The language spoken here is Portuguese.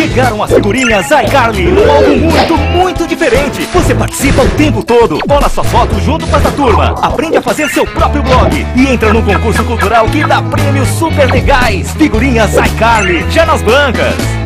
chegaram as figurinhas iCarly, um algo muito diferente. Você participa o tempo todo, cola sua foto junto com essa turma, aprende a fazer seu próprio blog e entra num concurso cultural que dá prêmios super legais. Figurinhas iCarly, já nas bancas.